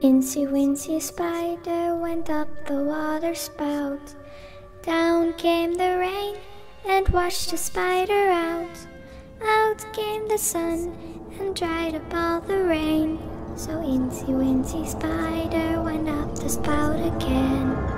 Incy Wincy Spider went up the water spout. Down came the rain and washed the spider out. Out came the sun and dried up all the rain. So Incy Wincy Spider went up the spout again.